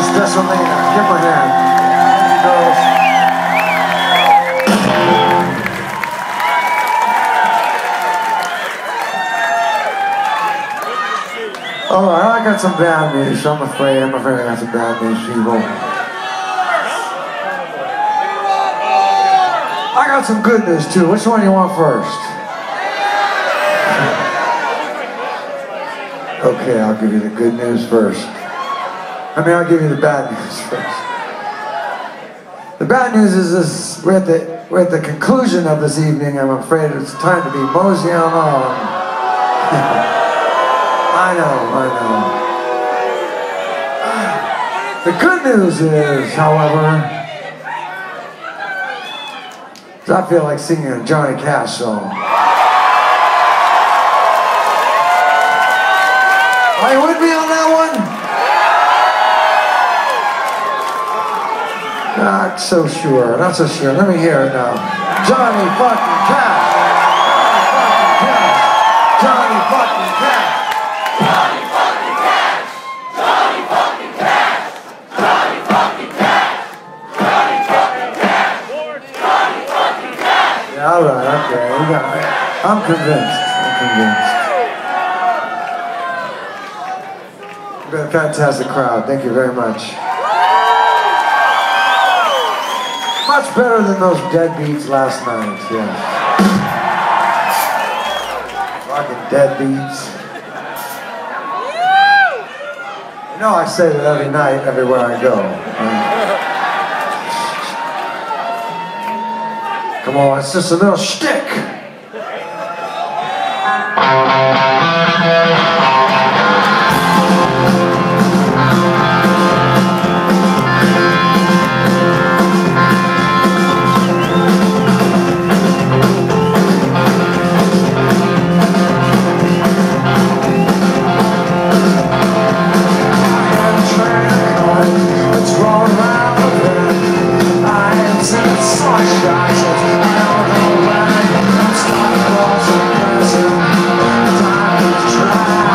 Desolina. Give her a hand. Girls. Alright, I got some bad news. I'm afraid I got some bad news, people. I got some good news too. Which one do you want first? Okay, I'll give you the good news first. I'll give you the bad news first. The bad news is this: we're at the conclusion of this evening. I'm afraid it's time to be moseying on. I know. The good news is, however, I feel like singing a Johnny Cash song. Are you with me on that one? Not so sure, not so sure. Let me hear it now. Johnny fucking Cash. Johnny fucking Cash. Johnny fucking Cash. Johnny fucking Cash. Johnny fucking Cash. Johnny fucking Cash. Johnny fucking Cash. Yeah, all right, okay, we got it. I'm convinced. You've been a fantastic crowd. Thank you very much. Much better than those deadbeats last night, yeah. Fucking deadbeats. You know I say that every night, everywhere I go. Come on, it's just a little shtick. Try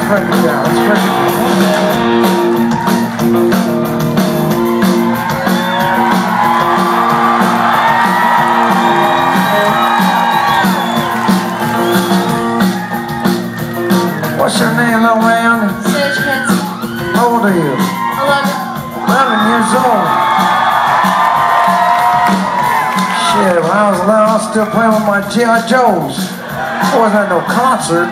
let's break it down. Let's break it down. What's your name, little man? Sage Kids. How old are you? 11. 11 years old. Shit, when I was 11, I was still playing with my G.I. Joes. It wasn't at no concert.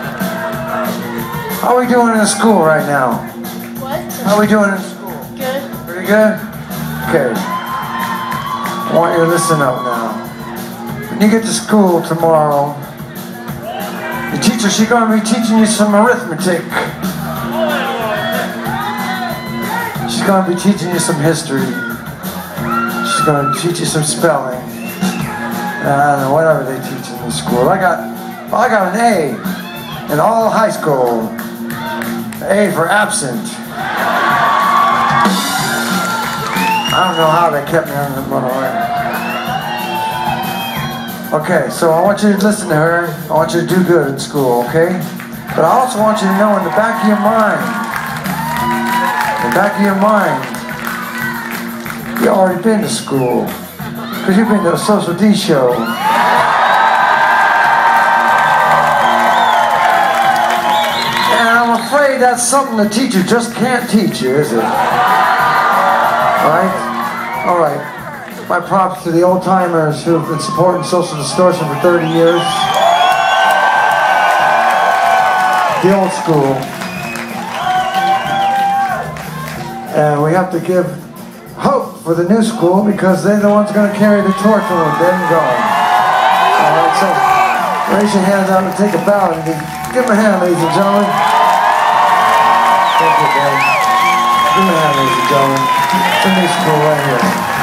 How are we doing in school right now? What? How are we doing in school? Good. Pretty good? Okay. I want you to listen up now. When you get to school tomorrow, the teacher, she's going to be teaching you some arithmetic. She's going to be teaching you some history. She's going to teach you some spelling. I don't know, whatever they teach in the school. I got an A in all high school. A for absent. I don't know how they kept me on the runaway. Okay, so I want you to listen to her. I want you to do good in school, okay? But I also want you to know in the back of your mind, you've already been to school. Because you've been to a Social D show. And I'm afraid that's something the teacher just can't teach you, is it? Right? All right. My props to the old timers who have been supporting Social Distortion for 30 years. The old school. And we have to give hope for the new school because they're the ones going to carry the torch when we're dead and gone. All right, so raise your hands out and take a bow. And give them a hand, ladies and gentlemen. Thank you, Dan. Give them a hand, ladies and gentlemen. It's a new school right here.